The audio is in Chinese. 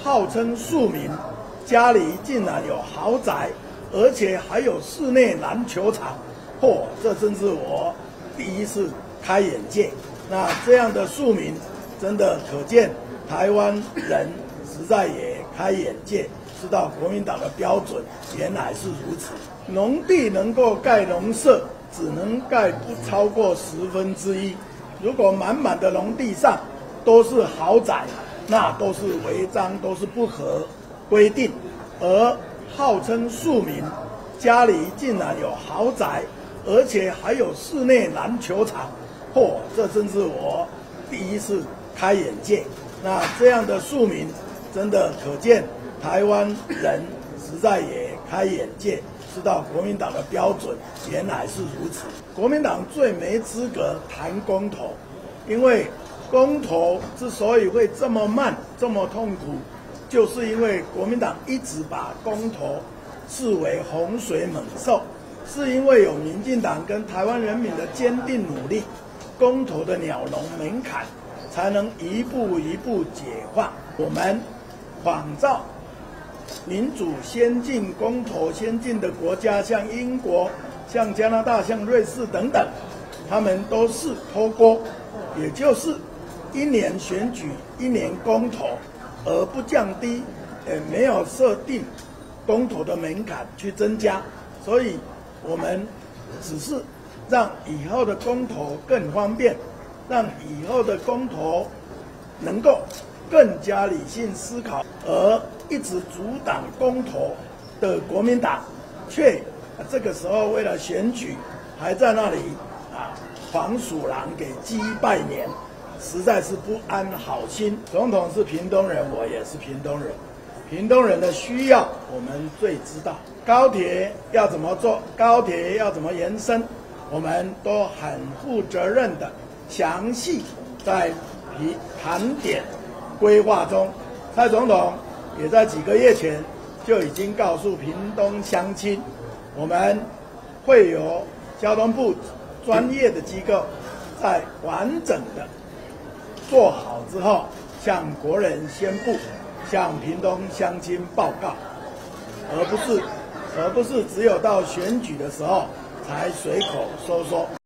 号称庶民，家里竟然有豪宅，而且还有室内篮球场，这真是我第一次开眼界。那这样的庶民，真的可见台湾人实在也开眼界，知道国民党的标准原来是如此。农地能够盖农舍，只能盖不超过1/10。如果满满的农地上都是豪宅，那都是违章，都是不合规定。而号称庶民，家里竟然有豪宅，而且还有室内篮球场，这真是我第一次开眼界。那这样的庶民，真的可见台湾人实在也开眼界，知道国民党的标准原来是如此。国民党最没资格谈公投，因为公投之所以会这么慢、这么痛苦，就是因为国民党一直把公投视为洪水猛兽，是因为有民进党跟台湾人民的坚定努力，公投的鸟笼门槛才能一步一步解放。我们仿照民主先进、公投先进的国家，像英国、像加拿大、像瑞士等等，他们都是脱钩，也就是1年选举1年公投，而不降低，没有设定公投的门槛去增加，所以我们只是让以后的公投更方便，让以后的公投能够更加理性思考，而一直阻挡公投的国民党，却这个时候为了选举还在那里黄鼠狼给鸡拜年，实在是不安好心。总统是屏东人，我也是屏东人，屏东人的需要我们最知道。高铁要怎么做，高铁要怎么延伸，我们都很负责任的详细在盘点规划中。蔡总统也在几个月前就已经告诉屏东乡亲，我们会由交通部专业的机构在完整的做好之后，向国人宣布，向屏东乡亲报告，而不是只有到选举的时候才随口说说。